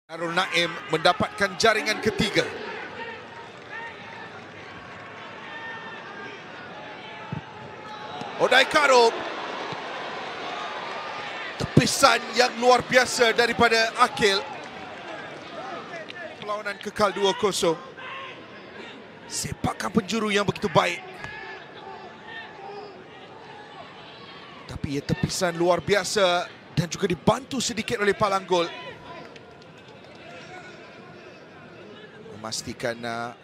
Harun Naim mendapatkan jaringan ketiga. Odai Karup. Tepisan yang luar biasa daripada Akil. Perlawanan kekal 2-0. Sepakan penjuru yang begitu baik. Tapi ia tepisan luar biasa dan juga dibantu sedikit oleh palang gol. Memastikan